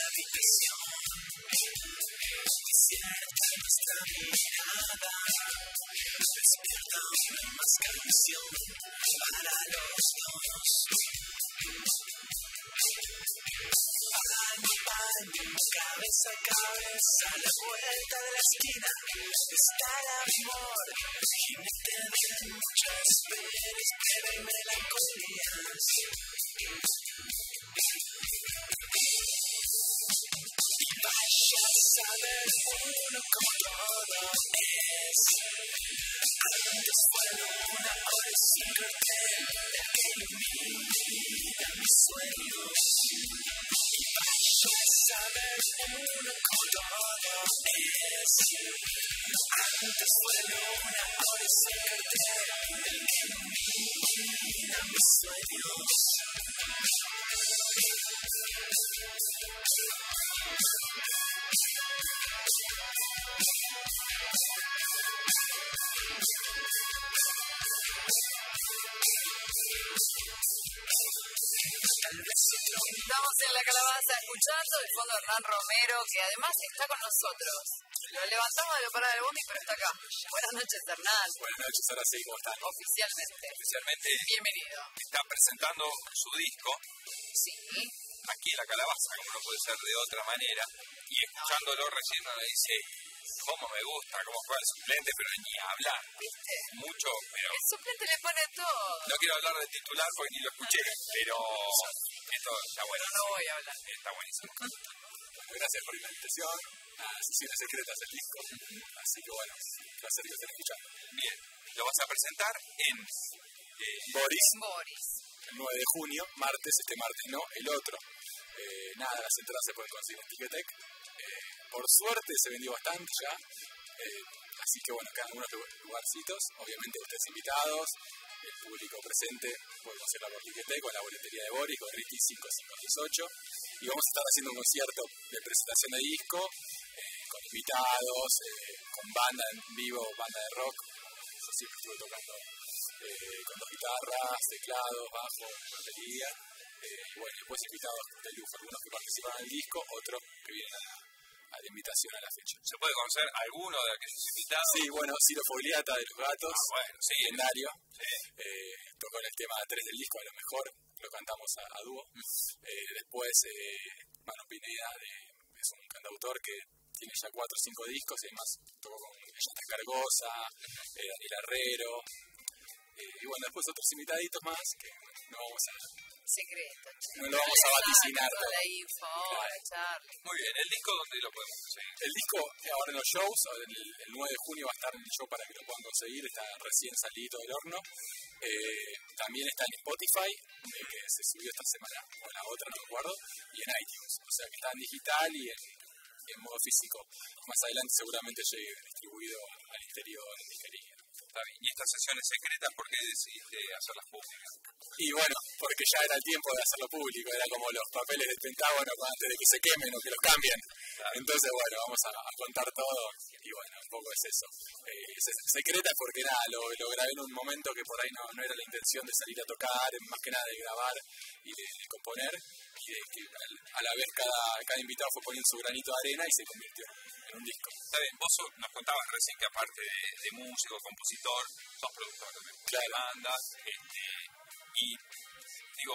habitación. Cierta nuestra mirada, despierta una más canción para los dos. Paño, paño, cabeza a cabeza, a la vuelta de la esquina está el amor. Jinete de muchas espera, espera y melancolías. Y vaya a saber uno como todo es. Antes fue luna, ahora es un cartel que ilumina mis sueños. Y vaya a saber uno como todo es. Antes fue luna, ahora es un cartel que ilumina mis sueños. Estamos en La Calabaza escuchando de fondo a Hernán Romero, que además está con nosotros. Lo levantamos de la parada del bondi, pero está acá. Buenas noches, Hernán. Buenas noches, ahora sí, ¿cómo están? Oficialmente. Bienvenido. Está presentando su disco Sí. aquí en La Calabaza, como no puede ser de otra manera, y escuchándolo recién uno dice, cómo me gusta, cómo juega el suplente, pero ni hablar. ¿Viste? Mucho, pero... El suplente le pone todo. No quiero hablar del titular porque ni lo escuché, pero esto está bueno. No voy a hablar. Está buenísimo. Gracias por la invitación. Sesiones secretas del disco. Así que bueno, un placer que estén escuchando. Bien, lo vas a presentar en Boris, Boris. el 9 de junio, martes, este martes no, el otro. Nada, las entradas se pueden conseguir en Ticketek. Por suerte se vendió bastante ya. Así que bueno, quedan algunos lugarcitos. Obviamente ustedes invitados, el público presente puede conseguirla por Ticketek o en la boletería de Boris, Gorriti 5518. Y vamos a estar haciendo un concierto de presentación de disco, con invitados, con banda en vivo, banda de rock. Yo siempre estuve tocando con dos guitarras, teclados, bajo, batería. Y bueno, después invitados de lujo, algunos que participan en el disco, otros que vienen a la invitación a la fecha. ¿Se puede conocer alguno de aquellos invitados? Sí, bueno, Ciro Fogliata de Los Gatos, bueno, sí, legendario. Sí. Tocó en el tema 3 del disco, a lo mejor lo cantamos a dúo. Después Manu Pineda es un cantautor que tiene ya 4 o 5 discos y además tocó con Yata Cargosa, Daniel Herrero, y bueno, después otros invitaditos más que no vamos a... Secreto. No lo vamos a vaticinar. Toda la info, hola, Charlie. Muy bien, ¿el disco dónde lo podemos conseguir? El disco ahora en los shows, el 9 de junio va a estar en el show para que lo puedan conseguir, está recién salido del horno. También está en Spotify, que se subió esta semana, o la otra, no me acuerdo, y en iTunes. O sea que está en digital y en modo físico. Más adelante seguramente llegue distribuido al interior, en disquería. Está bien. ¿Y estas sesiones secretas por qué decidiste hacerlas públicas? Y bueno, porque ya era el tiempo de hacerlo público, era como los papeles del Pentágono antes de que se quemen o que los cambien. Claro. Entonces, bueno, vamos a contar todo y bueno, un poco es eso. Secreta porque nada, lo grabé en un momento que por ahí no era la intención de salir a tocar, más que nada de grabar y de componer, y de que a la vez cada invitado fue poniendo su granito de arena y se convirtió en un disco. Está bien, vos nos contabas recién que aparte de músico, compositor, sos productor también. Claro. Bandas, y digo,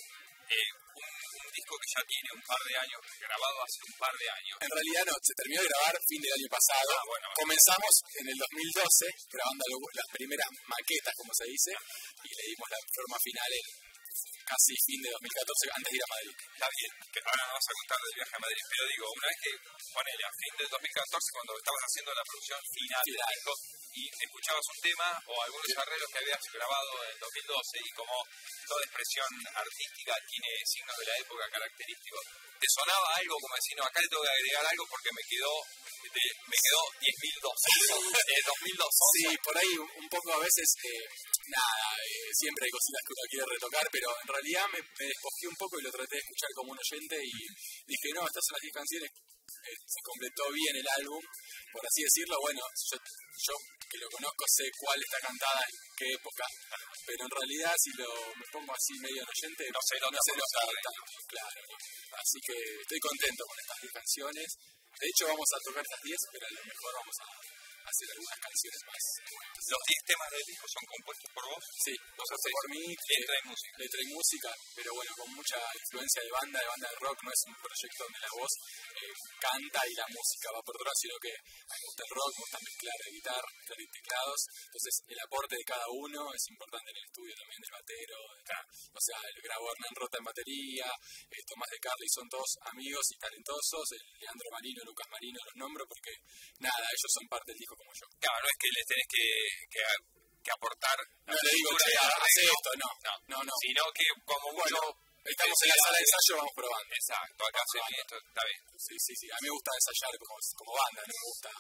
un disco que ya tiene un par de años, grabado hace un par de años. En realidad no, se terminó de grabar fin del año pasado. Bueno. Comenzamos en el 2012 grabando las primeras maquetas, como se dice, y le dimos la forma final en casi fin de 2014, antes de ir a Madrid. Está bien, que ahora nos vas a contar del viaje a Madrid, pero digo, una vez que ponele a fin del 2014, cuando estabas haciendo la producción final del disco, y escuchabas un tema o algunos arreglos que habías grabado en 2012, y como toda expresión artística tiene signos de la época característicos, ¿te sonaba algo como decir, no, acá le tengo que agregar algo porque me quedó 10.012, 2012? Sí, por ahí un poco a veces, siempre hay cositas que uno quiere retocar, pero en realidad me despojé un poco y lo traté de escuchar como un oyente y dije, no, estas son las 10 canciones, se completó bien el álbum, por así decirlo. Bueno, yo que lo conozco sé cuál está cantada en qué época, pero en realidad si me pongo así medio en oyente, No sé, no sé lo que está, claro. Así que estoy contento con estas 10 canciones. De hecho vamos a tocar estas 10, pero a lo mejor vamos a hacer algunas canciones más. Los 10 temas del disco son compuestos por vos. Sí, compuestos por mí, letra y música, pero bueno, con mucha influencia de banda de rock. No es un proyecto donde la voz canta y la música va por otro lado, sino que me gusta el rock, me gusta mezclar la guitarra, mezclar teclados. Entonces el aporte de cada uno es importante en el estudio también, del batero. O sea, el grabó Hernán Rota en batería, Tomás de Carli, son todos amigos y talentosos. Leandro Marino, Lucas Marino, los nombro porque nada, ellos son parte del disco como yo. Claro, no es que les tenés que aportar. No le digo, che, hace esto, no. Sino que como mucho. Estamos en la sala de ensayo, vamos probando. Exacto, acá hacen esto, está bien. Sí. A mí me gusta ensayar como banda, no me gusta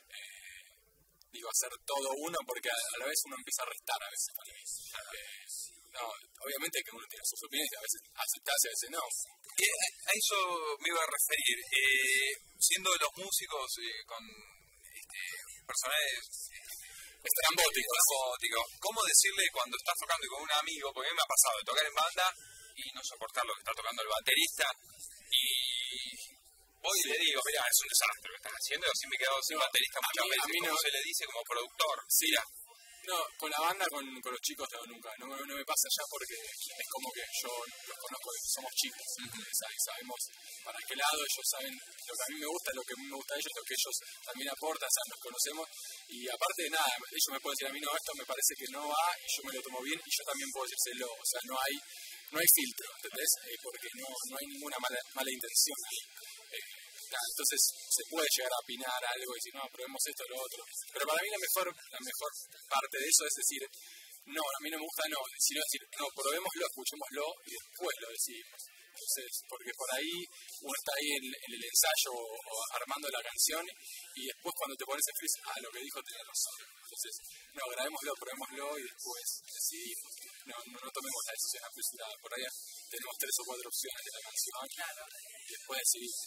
hacer todo uno, porque a la vez uno empieza a restar a veces para mí. No, obviamente que uno tiene sus opiniones, a veces aceptarse, a veces no. A eso me iba a referir. Siendo los músicos con personajes estrambóticos, ¿cómo decirle cuando estás tocando con un amigo? Porque a mí me ha pasado de tocar en banda y no soportar lo que está tocando el baterista, y voy y le digo, mirá, es un desastre lo que estás haciendo, y así me he quedado sin baterista muchas veces. A mí no se le dice como productor. Sí, no, con la banda, con los chicos nunca, no me pasa ya, porque es como que yo los conozco, somos chicos, y sabemos para qué lado, ellos saben lo que a mí me gusta, lo que a mí me gusta de ellos, lo que ellos también aportan, o sea, nos conocemos, y aparte de nada, ellos me pueden decir a mí, no, esto me parece que no va, y yo me lo tomo bien, y yo también puedo decírselo, o sea, no hay filtro, ¿entendés? Porque no hay ninguna mala intención ahí. Entonces se puede llegar a opinar algo y decir, no, probemos esto o lo otro. Pero para mí la mejor parte de eso es decir, no, a mí no me gusta, no, sino decir, no, probémoslo, escuchémoslo y después lo decimos. Entonces, porque por ahí uno está ahí en el ensayo o armando la canción, y después cuando te pones en freeze, lo que dijo tiene razón. Entonces, no, grabémoslo, probémoslo y después decidimos. No tomemos la decisión apresurada. Por ahí tenemos 3 o 4 opciones de la canción y después decidimos.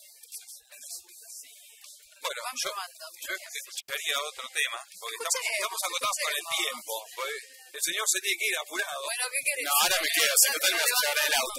Bueno, yo escucharía otro tema, porque estamos agotados con el tiempo. El señor se tiene que ir apurado. Bueno, ¿qué querés? No, ahora me quedo, si no tal vez llegar el auto.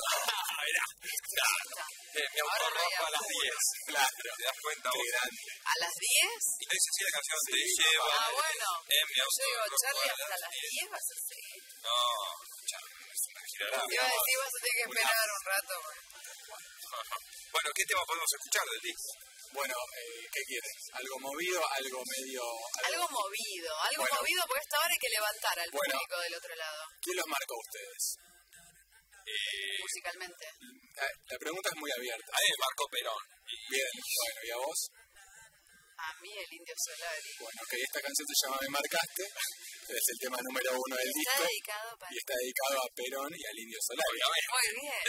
Mi auto rojo a las 10. Claro, ¿te das cuenta vos? ¿A las 10? Y no dice si la canción te lleva. Bueno. En mi auto yo digo, rojo Charlie, a hasta las las 10 vas a seguir. No, Charlie, es una girarada. Iba a decir, vas a tener que esperar un rato. Bueno, ¿qué tema podemos escuchar del disco? Bueno, ¿qué quieres? ¿Algo movido? ¿Algo medio...? Algo movido, porque esta hora hay que levantar al público del otro lado. ¿Quién los marcó a ustedes? Musicalmente. La pregunta es muy abierta. A mí me marcó Perón. Bien, bueno, ¿y a vos? A mí el Indio Solari. Bueno, ok, esta canción se llama Me Marcaste, es el tema número 1 del disco. Y está dedicado a Perón y al Indio Solari. Muy bien.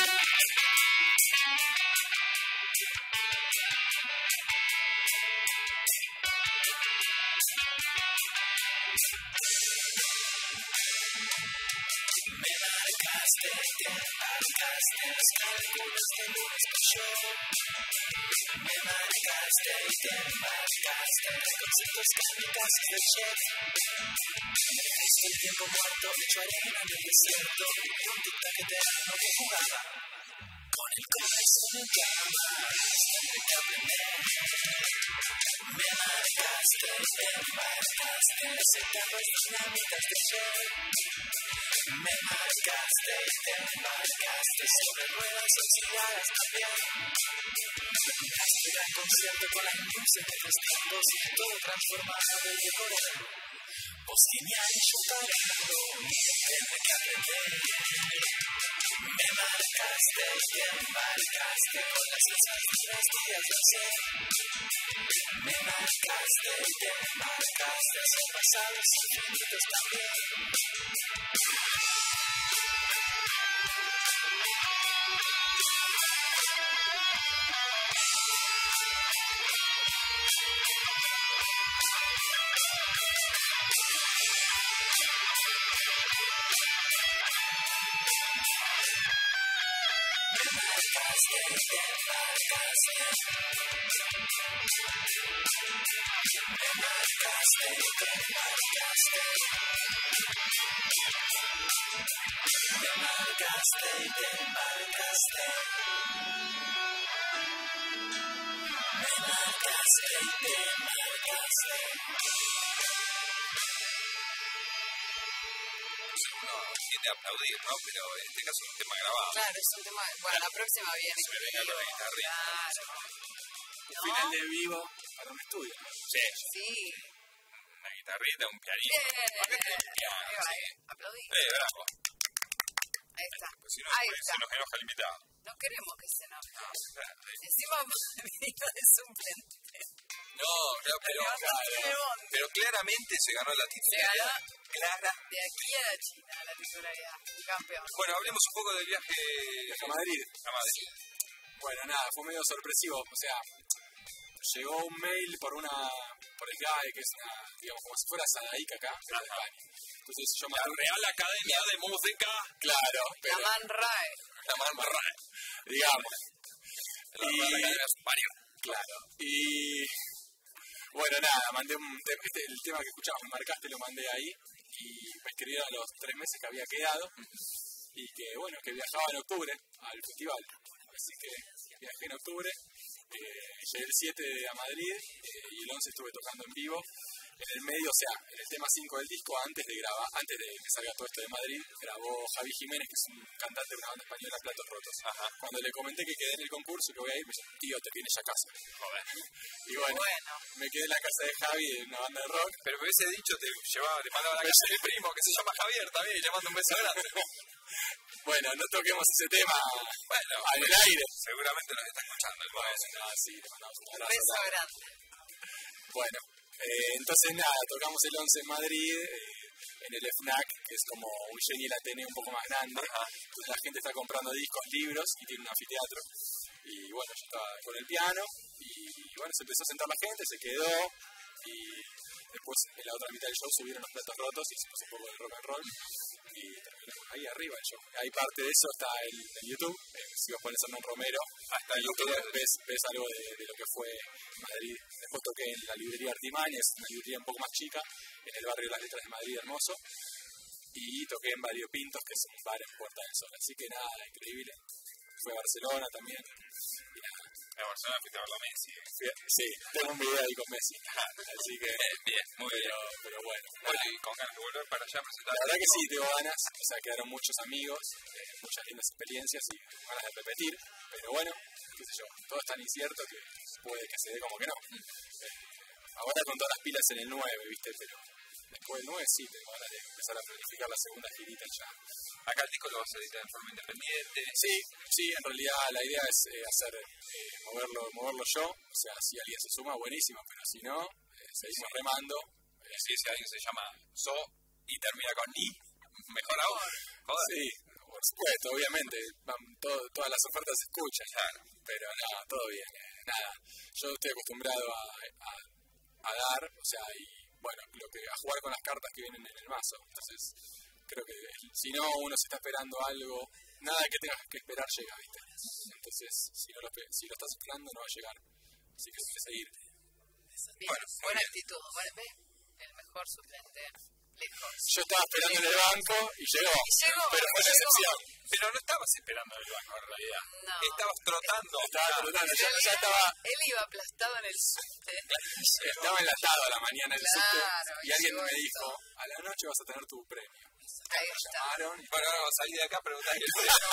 Me marcaste, te marcaste los cálculos de lunes por show. Me marcaste y te marcaste los conceptos kamikazes del chef. Me dejaste el tiempo muerto, hecho arena en el desierto. Un tic-tac eterno que jugaba con el corazón en llamas. Tengo que aprender. Me marcaste, te marcaste las etapas dinámicas del show. Me marcaste y te marcaste sobre ruedas oxidadas también. Me dejaste ir al concierto con la industria de los tiempos, todo transformado desde color. Vos genial y yo parado, tengo que aprender. Me marcaste y te marcaste con las esas dinastías del ser. Me marcaste y te marcaste, son pasados infinitos también. Me marcaste, te marcaste Tiende a aplaudir, ¿no? Pero en este caso es un tema grabado. Claro, es un tema. Bueno, la próxima viene. Se me venga con la guitarrita. Claro. Un final de vivo para un estudio. Sí, Sí. una guitarrita, un pianito. Bien. Piano, Ahí va, sí. aplaudí. Bravo. Ahí está. Pues si no, Ahí después está. se nos enoja el invitado. No queremos que se enoje. Claro. Encima vino de suplente. No, claro, pero claramente se ganó la Se titularidad. ganó Clara. de aquí a la China, la titularidad. Campeón. Bueno, hablemos un poco del viaje A Madrid. a Madrid. Bueno, nada, fue medio sorpresivo. O sea, llegó un mail por el GAE, que es una, digamos, como si fuera Sadaica acá, pero de España. Entonces yo La Real Academia de Música. Claro, pero La MANRAE. La Marmarra. digamos. La Real Academia Superior. Claro. Y bueno, nada, mandé el tema que escuchabas, me marcaste, lo mandé ahí. Y me escribieron a los 3 meses que había quedado. Y que bueno, que viajaba en octubre al festival. Así que viajé en octubre. Llegué el 7 a Madrid y el 11 estuve tocando en vivo. En el medio, o sea, en el tema 5 del disco, antes de que salga todo esto de Madrid, grabó Javi Jiménez, que es un cantante de una banda española, Platos Rotos. Ajá. Cuando le comenté que quedé en el concurso, que voy a ir, me dijo, tío, te vienes a casa. Joder. Y bueno, me quedé en la casa de Javi, en una banda de rock. Pero me hubiese dicho, te mandaba a la casa de mi primo, que se llama Javier también, y le mando un beso grande. Bueno, no toquemos ese tema Bueno, en el aire. seguramente nos está escuchando el maestro. Sí, le mandamos un Un abrazo. beso grande. Bueno, entonces nada, tocamos el 11 en Madrid, en el FNAC, que es como un Jenny el Ateneo un poco más grande. Entonces la gente está comprando discos, libros y tiene un anfiteatro. Y bueno, yo estaba con el piano y bueno, se empezó a sentar la gente, se quedó y después en la otra mitad del show subieron los Platos Rotos y hicimos un poco de rock and roll y terminamos ahí arriba el show. Hay parte de eso, está en YouTube, si vos pones Hernán Romero, hasta en YouTube ves algo de lo que fue Madrid. Después toqué en la librería Artimaña, es una librería un poco más chica, en el barrio de las Letras de Madrid, hermoso. Y toqué en Variopintos, que es un bar en Puerta del Sol. Así que nada, increíble. Fue a Barcelona también. Y nada. En Barcelona fuiste a verlo a Messi. Sí, tengo un video ahí con Messi. Así que. Bien, muy bien. Pero bueno. Bueno, y con ganas de volver para allá a presentar. La verdad que sí, tengo ganas. O sea, quedaron muchos amigos, muchas lindas experiencias y ganas de repetir. Pero bueno, qué sé yo, todo es tan incierto que puede que se dé como que no. Ahora con todas las pilas en el 9, ¿viste? Pero después del 9 sí, tengo ganas de empezar a planificar la segunda girita y ya. Acá el disco lo vas a editar en forma independiente. Sí, en realidad la idea es moverlo yo. O sea, si alguien se suma, buenísimo, pero si no, seguimos remando. Si alguien se llama So y termina con Ni, mejor aún. Joder. Sí, por supuesto, obviamente. Todas las ofertas se escuchan. Claro. Pero nada, todo bien. Nada, yo estoy acostumbrado a dar, o sea, y bueno, a jugar con las cartas que vienen en el mazo. Entonces, creo que si no uno se está esperando algo, nada que tengas que esperar llega, ¿viste? Entonces, si lo estás esperando no va a llegar. Así que hay que seguir. Bien, Bueno, buena bien. actitud. Bueno, ve, el mejor suplente lejos. Yo estaba esperando en el banco y llegó. Pero fue la llegó. excepción. Pero no estabas esperando el banco en realidad. No. Estabas trotando. Estaba trotando, En ya realidad, estaba. Él iba aplastado en el subte. Estaba enlatado a la mañana en el subte Claro, y alguien llegó me esto. dijo, a la noche vas a tener tu premio. Ahí Me está. llamaron y Bueno, ahora salí de acá a preguntar que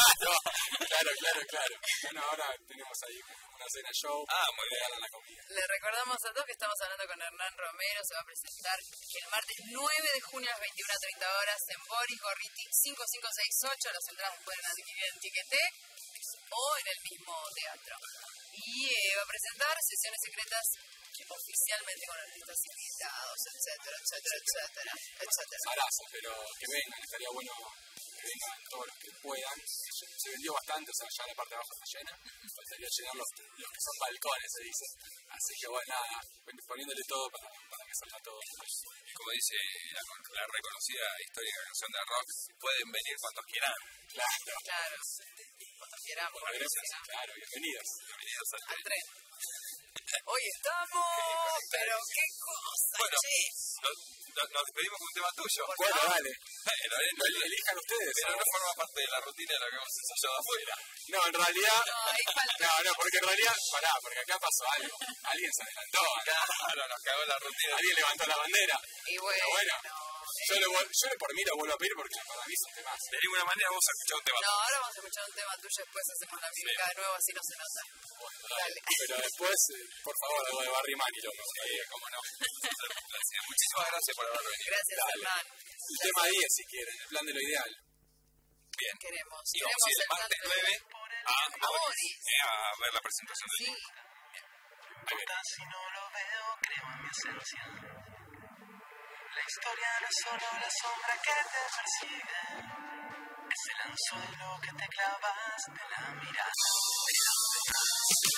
claro. Bueno, ahora tenemos ahí una cena show. muy bien. Regalan la comida. Le recordamos a todos que estamos hablando con Hernán Romero. Se va a presentar el martes 9 de junio a las 21:30 horas en Boris Gorriti 5568. Las entradas pueden adquirir en Tiqueté o en el mismo teatro. Y va a presentar sesiones secretas oficialmente con artistas invitados, etcétera. Embarazo, pero que vengan, estaría bueno que vengan todos los que puedan. Se vendió bastante, o sea, ya la parte de abajo está llena. Faltaría llenar los que son balcones, se dice. Así que bueno, nada, poniéndole todo para que salga todo. Y como dice la reconocida histórica canción de rock, pueden venir cuantos quieran. Claro. Claro. Cuando queramos. Claro, bienvenidos. Bienvenidos Al tren. Hoy estamos, pero qué cosa, Bueno, che. nos despedimos con un tema tuyo. Bueno, dale. Lo Elijan ustedes. Pero no forma parte de la rutina de lo que hemos ensayado afuera. No, en realidad... No, ahí falta. No, porque en realidad... Pará, porque acá pasó algo. Alguien se adelantó. Claro, nos cagó la rutina. Alguien levantó la bandera. Y bueno, Pero bueno, yo por mí lo vuelvo a pedir porque para mí son temas. De ninguna manera vamos a escuchar un tema. no, ahora vamos a escuchar un tema tuyo, después hacemos la mímica de nuevo, así no se nota. Bueno, Dale. Pero después, por favor, algo de Barry Manilow. Cómo no. Muchísimas gracias por haber venido. Gracias, Dale. Hernán. El tema 10, si quieren, el plan de lo ideal. Bien. Queremos. Y vamos a ir el martes 9 a Moris. a ver la presentación del Sí. libro. Ahí viene. Si no lo veo, creo en mi esencia. La historia no es solo la sombra que te persigue, es el anzuelo que te clavas de la mirada.